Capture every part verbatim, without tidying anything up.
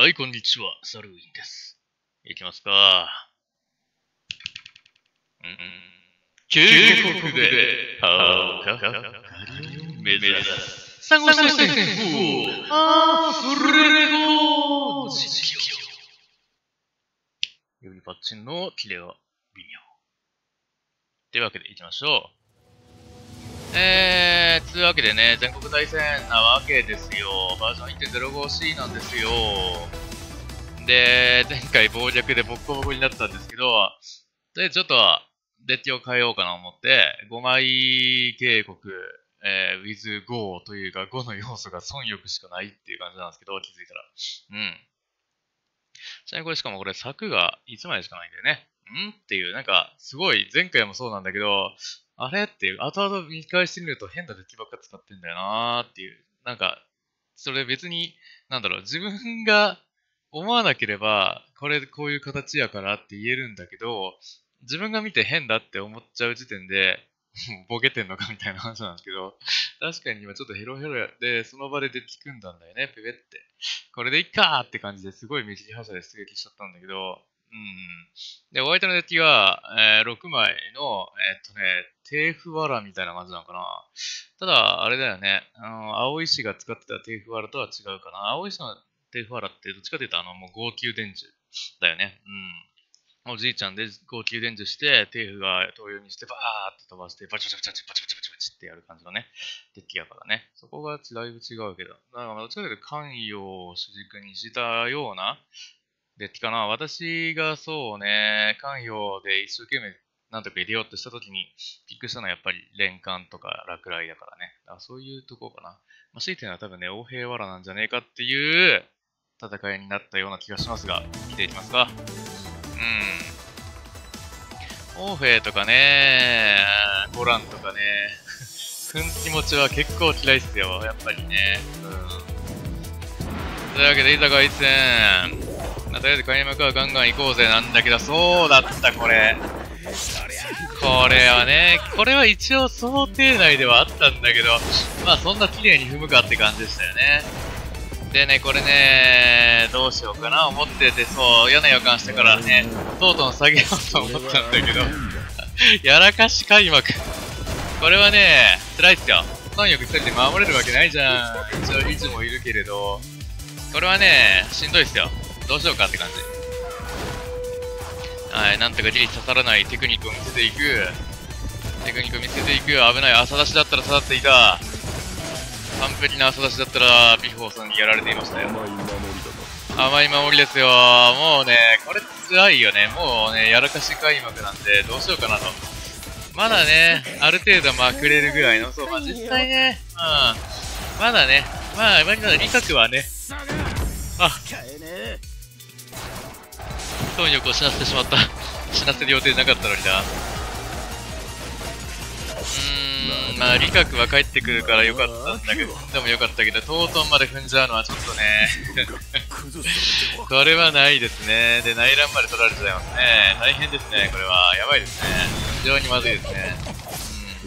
はい、こんにちは。サルウィンです。いきますか。うんうん。究極で、はおかか目指す。サンゴ先生、あー、フレゴ実況。指パッチンのキレは微妙。というわけでいきましょう。えー、つうわけでね、全国対戦なわけですよ。バージョン いってんゼロごシー なんですよ。で、前回暴虐でボッコボコになったんですけど、で、ちょっと、デッキを変えようかなと思って、ごまい警告、えー、with go というかごの要素が損欲しかないっていう感じなんですけど、気づいたら。うん。ちなみにこれしかもこれ柵がいちまいしかないんだよね。んっていう、なんか、すごい、前回もそうなんだけど、あれっていう、後々見返してみると変なデッキばっか使ってんだよなーっていう。なんか、それ別に、なんだろう、自分が思わなければ、これ、こういう形やからって言えるんだけど、自分が見て変だって思っちゃう時点で、ボケてんのかみたいな話なんですけど、確かに今ちょっとヘロヘロやで、その場でデッキ組んだんだよね、ペペって。これでいっかーって感じですごい見切り発車で出撃しちゃったんだけど、うん。で、ホワイトのデッキは、えー、ろくまいの、えー、っとね、テーフワラみたいな感じなのかな。ただ、あれだよね、あの、青石が使ってたテーフワラとは違うかな。青石のテーフワラってどっちかというと、あの、もう号泣伝授だよね。うん。おじいちゃんで号泣伝授して、テーフが投与にして、バーって飛ばして、バチバチバチバチバチバチバチバチってやる感じのね、デッキやからね。そこがだいぶ違うけど。だからどっちかというと、関与を主軸にしたようなデッキかな。私がそうね、関与で一生懸命なんとか入れようとしたときに、ピックしたのはやっぱり連関とか落雷だからね。だからそういうとこかな。まあ、強いてのは多分ね、王兵藁なんじゃねえかっていう戦いになったような気がしますが、見ていきますか。うん。オーフェとかね、ゴランとかね、くん気持ちは結構嫌いっすよ、やっぱりね。うん。というわけで、いざ凱旋。とりあえず開幕はガンガン行こうぜなんだけど、そうだった、これ。これはね、これは一応想定内ではあったんだけど、まあそんな綺麗に踏むかって感じでしたよね。でね、これね、どうしようかな思ってて、そう、嫌な予感してからね、とうとう下げようと思ったんだけど、やらかし開幕。これはね、辛いっすよ。損欲一人で守れるわけないじゃん。一応リーチもいるけれど、これはね、しんどいっすよ。どうしようかって感じ。はい、なんとかギリ刺さらないテクニックを見せていく。テクニックを見せていく。危ない。朝出しだったら刺さっていた。完璧な朝出しだったらビフォーさんにやられていましたよ。甘い守りですよ。もうね、これ辛いよね。もうね、やらかし開幕なんで、どうしようかなと。まだね、ある程度まくれるぐらいの、そう、まあ実際ね、うん。まだね、まあ、まだ理覚はね、あ、損力を死なせてしまった。死なせる予定なかったのにな。うーん、まあ、理覚は帰ってくるからよかったんだけど、でもよかったけど、トートンまで踏んじゃうのはちょっとね。これはないですね。で、内乱まで取られちゃいますね。大変ですね、これは。やばいですね。非常にまずいですね。うん、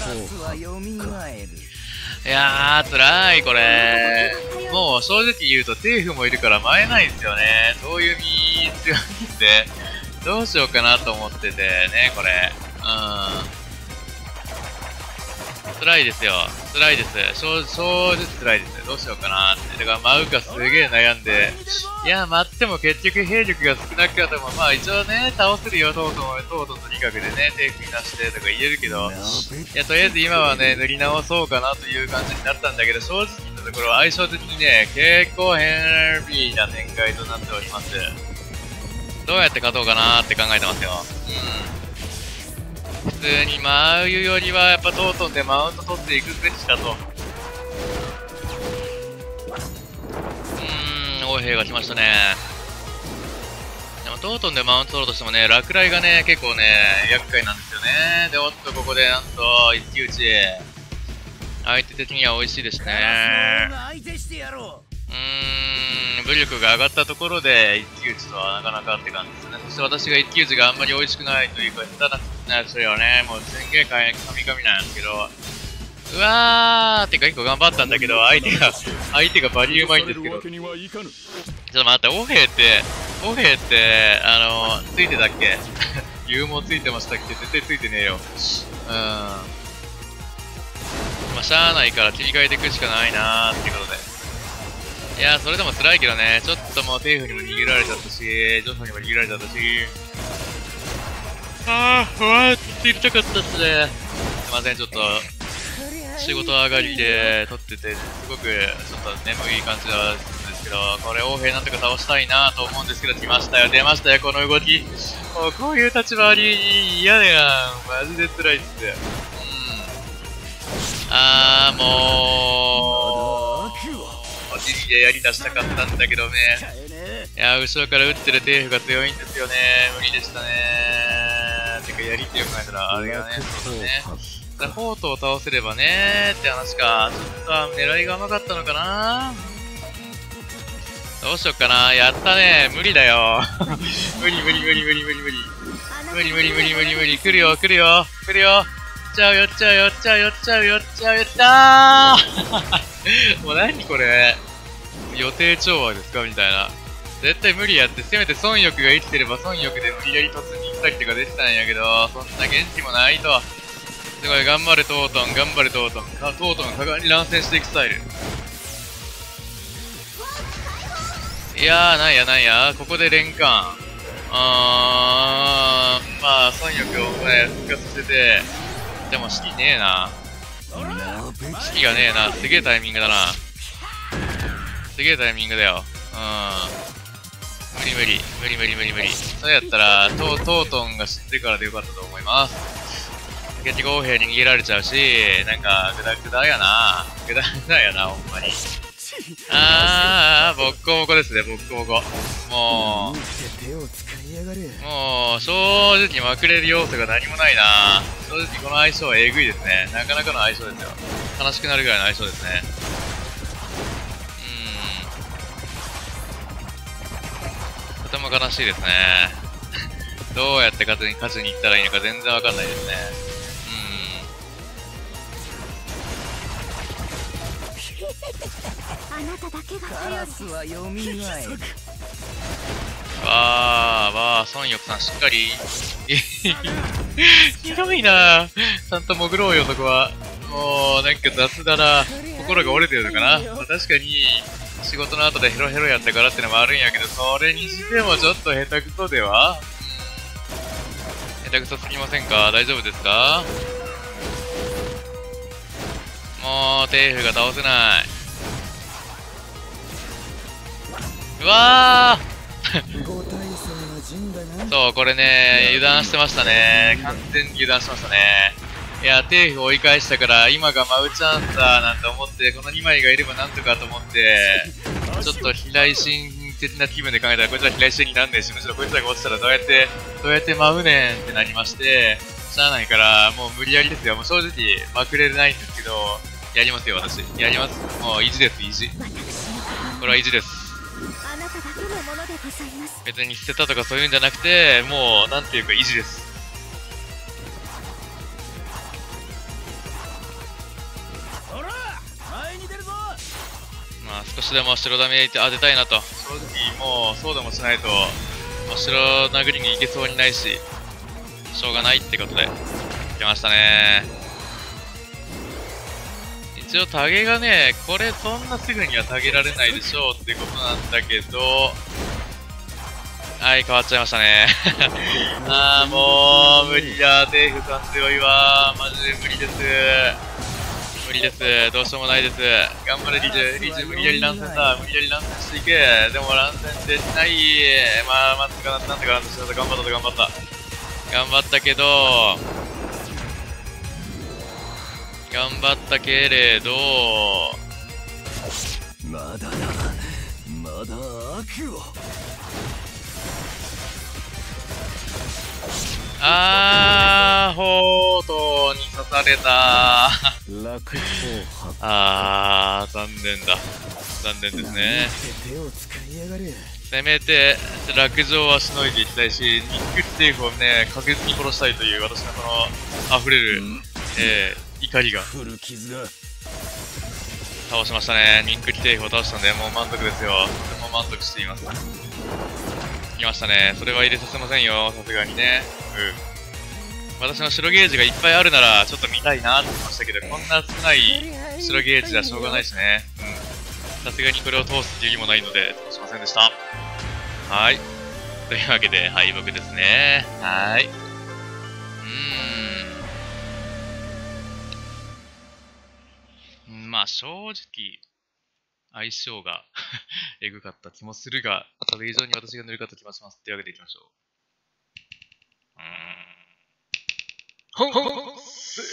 いやー、辛い、これ。もう正直言うと、テーフもいるから前ないですよね。そういう身強いんで、どうしようかなと思っててね、これ。うん。辛いですよ。辛いです。正正直辛いです。どうしようかなって。だから舞うかすげえ悩んで。いや、待っても結局兵力が少なくても、まあ一応ね、倒せるよ、トートン、トートンと理学でね、テーフに出してとか言えるけど、いや、とりあえず今はね、塗り直そうかなという感じになったんだけど、正直なところ相性的にね、結構ヘンビーな展開となっております。どうやって勝とうかなーって考えてますよ。うん。普通に舞うよりは、やっぱトートンでマウント取っていくべきかと。王兵が来ましたね。でもトートンでマウント取ろうとしてもね、落雷がね、結構ね、厄介なんですよね。で、おっと、ここでなんと、一騎打ち。相手的には美味しいですね。うーん、武力が上がったところで一騎打ちとはなかなかって感じですね。そして私が一騎打ちがあんまり美味しくないというか、下手なやつよね。もうすんげえ神々なんですけど、 うわー、てかいっこ頑張ったんだけど、相手が、相手がバリうまいんですけど。ちょっと待って、オヘイって、オヘイって、あの、ついてたっけユーモついてましたっけ？絶対ついてねえよ。うん。まあ、しゃあないから切り替えていくしかないなーってことで。いやー、それでも辛いけどね、ちょっともうテーフにも逃げられちゃったし、ジョソにも逃げられちゃったし、あー、ふわーって言いたかったっすね。すいません、ちょっと、仕事上がりで撮ってて、すごくちょっと眠い感じなんですけど、これ、王兵なんとか倒したいなと思うんですけど、来ましたよ、出ましたよ、この動き。もうこういう立場あり嫌だやん。マジで辛いっす。うん。あー、もう、お尻でやり出したかったんだけどね。いやー、後ろから打ってるテーフが強いんですよね。無理でしたね。てか、やりってよくないたら、あれがね、そうだね。ホートを倒せればねーって話か。ちょっと狙いが甘かったのかな。どうしよっかな。やったね。無理だよ。無理無理無理無理無理無理。無理無理無理無理無理。来るよ来るよ来るよ。寄っちゃう寄っちゃう寄っちゃう寄っちゃう寄っちゃう寄ったーもう何これ。予定調和ですかみたいな。絶対無理やって、せめて孫欲が生きてれば孫欲で無理やり突入したりとか出てたんやけど、そんな元気もないと。すごい、頑張れトートン、頑張れトートン、トートン、果敢に乱戦していくスタイル。いやー、なんやなんや、ここで連関。あー、まあ、孫欲を、ね、復活させて、でも式ねえな。式がねえな、すげえタイミングだな。すげえタイミングだよ。うん。無理無理、無理無理無理無理。それやったら、トー、トートンが死んでからでよかったと思います。結局、王兵に逃げられちゃうし、なんか、グダグダやな。グダグダやな、ほんまに。あー、ボッコボコですね、ボッコボコ。もう、もう、正直まくれる要素が何もないな。正直この相性はえぐいですね。なかなかの相性ですよ。悲しくなるぐらいの相性ですね。うーん。とても悲しいですね。どうやって勝ちに、勝ちに行ったらいいのか全然わかんないですね。 あなただけが頼りです。 わー、わー、孫欲さんしっかり。ひどいなぁ。ちゃんと潜ろうよ、そこは。もう、なんか雑だな。心が折れてるのかな。まあ、確かに、仕事の後でヘロヘロやったからってのもあるんやけど、それにしてもちょっと下手くそでは？下手くそすぎませんか？大丈夫ですか？もう、テーフが倒せない。うわーそう、これね、油断してましたね。完全に油断してましたね。いや、テーフ追い返したから、今が舞うチャンスだなんて思って、このにまいがいればなんとかと思って、ちょっと飛来心的な気分で考えたら、こいつら飛来心になんねえし、むしろこいつらが落ちたらどうやって、どうやって舞うねんってなりまして、しゃあないから、もう無理やりですよ。もう正直、まくれないんですけど、やりますよ、私。やります。もう意地です、意地。これは意地です。別に捨てたとかそういうんじゃなくて、もう、なんていうか意地です。まあ、少しでも白ダメ当てたいなと。正直、もう、そうでもしないと、もう白殴りにいけそうにないし、しょうがないってことで、来ましたね。一応タゲがね、これそんなすぐにはタゲられないでしょうってことなんだけど、はい、変わっちゃいましたね。あー、もう、無理だ。テーフさん強いわ。マジで無理です。無理です。どうしようもないです。頑張れ、リジュ。リジュ、無理やり乱戦だ。無理やり乱戦していけ。でも乱戦できない。まあ、まずかな、なんとかなんとか頑張ったと頑張った。頑張ったけど、頑張ったけれど、 まだだ。まだ悪を。 あー、ホートに刺された。あー、残念だ。残念ですね。せめて、落城はしのいでいきたいし、ニック・テーフをね、確実に殺したいという私のこの溢れる、え怒りが。 古傷が倒しましたね。ミンクリテイフを倒したんで、もう満足ですよ。もう満足しています。来ましたね。それは入れさせませんよ。さすがにね。うん。私の白ゲージがいっぱいあるなら、ちょっと見たいなと思いましたけど、こんな少ない白ゲージじゃしょうがないしね。うん。さすがにこれを通すっていう意味もないので、通しませんでした。はい。というわけで、敗北ですね。はい。うーん。まあ、正直、相性がえぐかった気もするが、それ以上に私がぬるかった気もします。というわけでいきましょう。うーん。ほんほん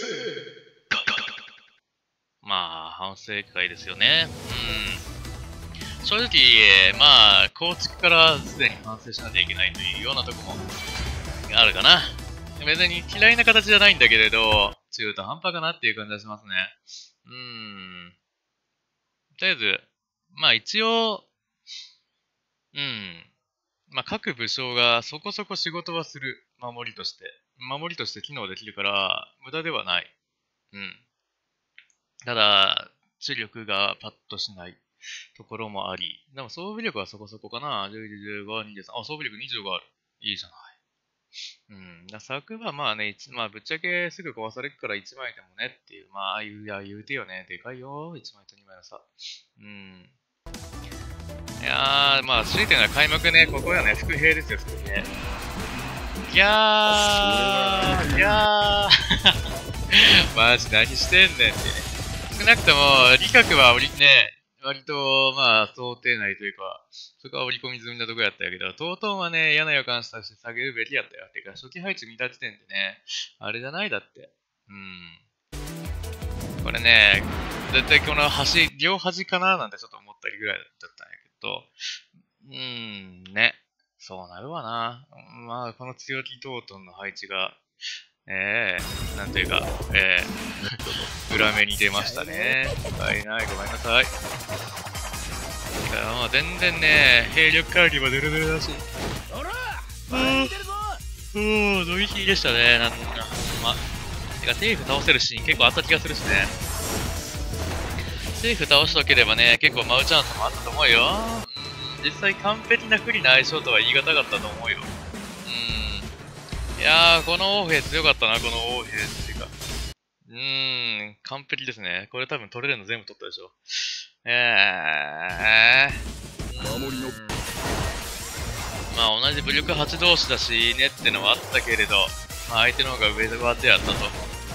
まあ、反省会ですよね。うん。正直、まあ、構築からすでに反省しなきゃいけないというようなとこもあるかな。別に嫌いな形じゃないんだけれど、中途半端かなっていう感じがしますね。うーん。とりあえず、まあ一応、うん。まあ各武将がそこそこ仕事はする。守りとして。守りとして機能できるから、無駄ではない。うん。ただ、知力がパッとしないところもあり。でも装備力はそこそこかな。じゅういち、じゅうご、にじゅうさん。あ、装備力にじゅうごある。いいじゃない。うん。だ柵はまあね、まあぶっちゃけすぐ壊されるからいちまいでもねっていう。まあ、言うや言うてよね。でかいよ。いちまいとにまいの差。うん。いやー、まあ、強いてるのは開幕ね、ここやね、伏兵ですよ、伏兵。いやー、いやー、マジ何してんねんって。少なくとも、理学は折りね、割と、まあ、想定内というか、そこは織り込み済みなとこやったんやけど、とうとうはね、嫌な予感したし下げるべきやったよ。てか、初期配置見た時点でね、あれじゃないだって。うん。これね、絶対この端、両端かななんてちょっと思ったりぐらいだったんやけど、うーん、ね。そうなるわな。まあ、この強気トートンの配置が、ええー、なんていうか、ええー、裏目に出ましたね。はいない、ごめんなさい。いや、まあ、全然ね、兵力管理はデレデレだし。うーん、ドイヒーでしたね。なんまあ、てか、テイフ倒せるシーン結構あった気がするしね。テイフ倒しとければね、結構舞うチャンスもあったと思うよ。実際完璧な不利な相性とは言い難かったと思うよ。うん。いやー、この王兵強かったな、この王兵っていうか。うーん、完璧ですね。これ多分取れるの全部取ったでしょ。えー。守りの。まあ同じ武力はち同士だしねってのはあったけれど、まあ相手の方が上上手やったと。うーん、うーん。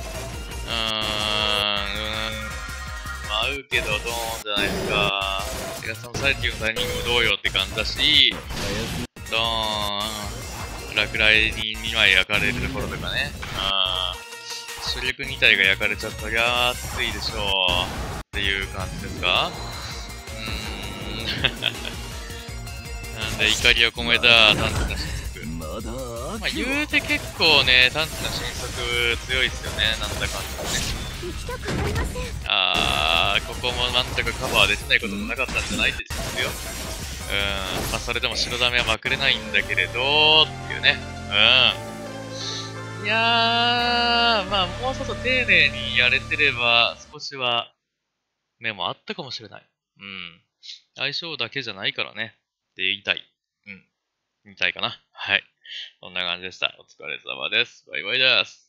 舞うけどドーンじゃないですか。てかその最中のタイミングもどうよって感じだし、ドーン、落雷ににまい焼かれるところとかね。あー、主力に体が焼かれちゃったら熱いでしょうっていう感じですか。うーん。なんで怒りを込めた探知の神速。まあ言うて結構ね、探知の神速強いっすよね、なんだかんだね。あー、ここもなんとかカバーできないこともなかったんじゃないって言ってますよ。うん、まあそれでも白ダメはまくれないんだけれど、っていうね。うん。いやー、まあもうちょっと丁寧にやれてれば、少しは目もあったかもしれない。うん。相性だけじゃないからね。って言いたい。うん。言いたいかな。はい。そんな感じでした。お疲れ様です。バイバイです。